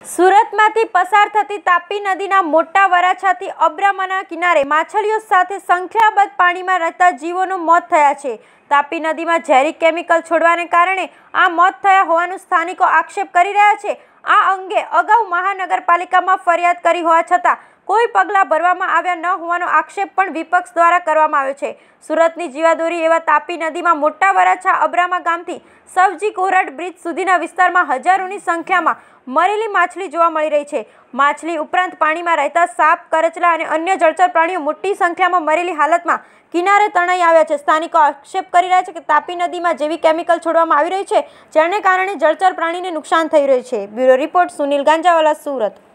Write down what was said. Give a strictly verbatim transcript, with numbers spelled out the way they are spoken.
સુરતમાંથી પસાર થતી તાપી નદીના મોટા વરાછાથી અબ્રામાના કિનારે માછલીઓ સાથે સંખ્યાબંધ પાણીમાં રહેતા જીવોનું મોત થયા છે। તાપી નદીમાં ઝેરી કેમિકલ છોડવાને કારણે આ મોત થયા હોવાનું સ્થાનિકો આક્ષેપ કરી રહ્યા છે। આ અંગે અગાઉ મહાનગરપાલિકામાં ફરિયાદ કરી હોવા છતાં કોઈ પગલાં ભરવામાં આવ્યા ન હોવાનો આક્ષેપ પણ વિપક્ષ દ્વારા કરવામાં આવ્યો છે। સુરતની જીવાદોરી એવા તાપી નદીમાં મોટા વરાછા અબ્રામા ગામથી સવજી કોરડ બ્રિજ સુધીના વિસ્તારમાં હજારોની સંખ્યામાં મરેલી માછલી જોવા મળી રહી છે। માછલી ઉપરાંત પાણીમાં રહેતા સાપ, કરચલા અને અન્ય જળચર પ્રાણીઓ મોટી સંખ્યામાં મરેલી હાલતમાં કિનારે તણાઈ આવ્યા છે। સ્થાનિકો આક્ષેપ કરી રહ્યા છે કે તાપી નદીમાં જેવી કેમિકલ છોડવામાં આવી રહી છે જેને કારણે જળચર પ્રાણીને નુકસાન થઈ રહ્યું છે। Bureau report, Sunil Ganjawala, Surat.